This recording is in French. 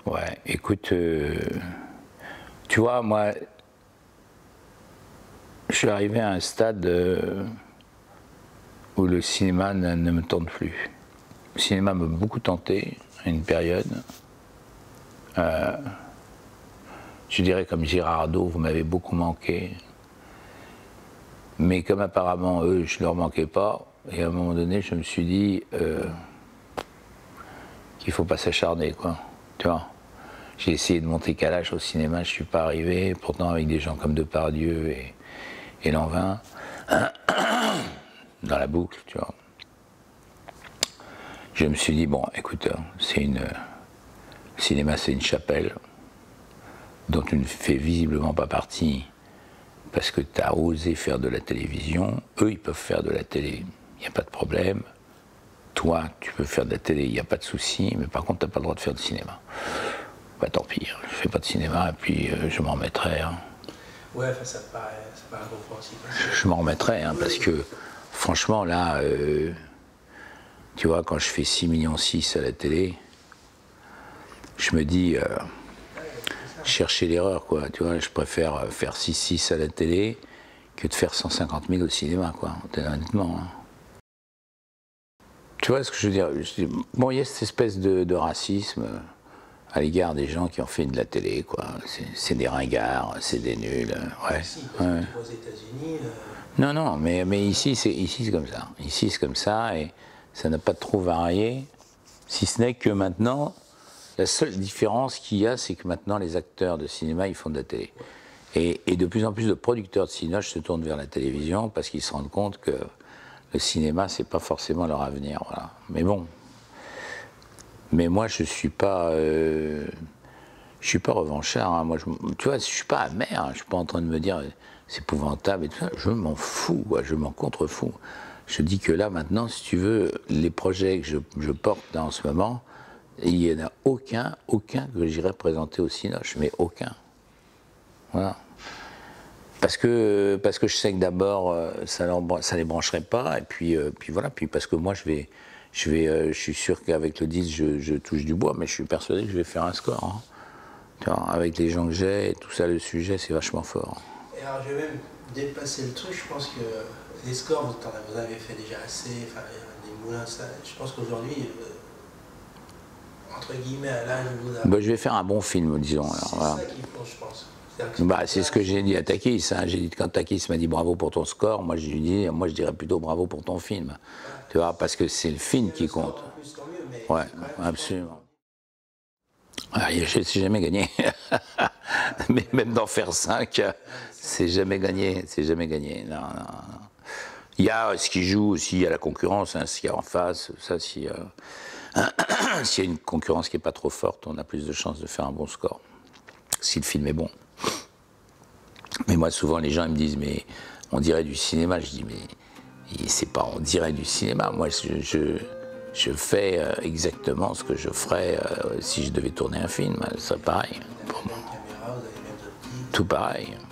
Ouais, écoute, tu vois, moi, je suis arrivé à un stade où le cinéma ne me tente plus. Le cinéma m'a beaucoup tenté à une période. Je dirais comme Girardot, vous m'avez beaucoup manqué. Mais comme apparemment, eux, je ne leur manquais pas, et à un moment donné, je me suis dit qu'il ne faut pas s'acharner, quoi. Tu vois, j'ai essayé de monter Kalash au cinéma, je ne suis pas arrivé, pourtant avec des gens comme Depardieu et Lanvin, dans la boucle, tu vois. Je me suis dit, bon, écoute, le cinéma, c'est une chapelle dont tu ne fais visiblement pas partie parce que tu as osé faire de la télévision. Eux, ils peuvent faire de la télé, il n'y a pas de problème. Toi, tu peux faire de la télé, il n'y a pas de souci, mais par contre, tu n'as pas le droit de faire de cinéma. Bah tant pis, je fais pas de cinéma et puis je m'en remettrai. Hein. Ouais, ça te paraît compréhensible. Je m'en remettrai, hein, parce que franchement, là, tu vois, quand je fais 6,6 millions à la télé, je me dis, chercher l'erreur, quoi. Tu vois, je préfère faire 6,6 à la télé que de faire 150 000 au cinéma, quoi, honnêtement. Hein. Tu vois ce que je veux dire? Bon, il y a cette espèce de racisme à l'égard des gens qui ont fait de la télé, quoi. C'est des ringards, c'est des nuls. Ouais. Si, parce que aux États-Unis. Non, non, mais ici c'est comme ça. Ici c'est comme ça et ça n'a pas trop varié, si ce n'est que maintenant, la seule différence qu'il y a, c'est que maintenant les acteurs de cinéma, ils font de la télé. Et de plus en plus de producteurs de cinéma se tournent vers la télévision parce qu'ils se rendent compte que le cinéma, c'est pas forcément leur avenir. Voilà. Mais bon. Mais moi, je suis pas revanchard. Hein. Moi, tu vois, je suis pas amer. Hein. Je suis pas en train de me dire c'est épouvantable et tout ça. Je m'en fous. Quoi. Je m'en contrefous. Je dis que là, maintenant, si tu veux, les projets que je porte là, en ce moment, il n'y en a aucun que j'irai présenter au Cinoche, mais aucun. Voilà. Parce que je sais que d'abord, ça les brancherait pas, et puis voilà, puis parce que moi, je suis sûr qu'avec le disque, je touche du bois, mais je suis persuadé que je vais faire un score. Hein. Tu vois, avec les gens que j'ai, et tout ça, le sujet, c'est vachement fort. Et alors, je vais même dépasser le truc, je pense que les scores, vous avez fait déjà assez, enfin, des moulins, ça, je pense qu'aujourd'hui, entre guillemets, à l'âge où vous avez... Bah, je vais faire un bon film, disons. C'est voilà. ça qu'il faut, je pense. Bah, c'est ce que j'ai dit à Takis. Hein. J'ai dit quand Takis m'a dit bravo pour ton score, moi je dirais plutôt bravo pour ton film. Tu vois, parce que c'est le film qui compte. Plus, tant mieux, mais ouais, absolument. Ah, je sais jamais gagné. Mais même d'en faire 5, c'est jamais gagné. C'est jamais gagné. Non, non, non. Il y a ce qui joue aussi, il y a la concurrence, hein, ce qu'il y a en face. Ça, s'il y a une concurrence qui n'est pas trop forte, on a plus de chances de faire un bon score. Si le film est bon. Mais moi, souvent, les gens ils me disent, mais on dirait du cinéma. Je dis, mais c'est pas on dirait du cinéma. Moi, je fais exactement ce que je ferais si je devais tourner un film. C'est pareil pour moi. Tout pareil.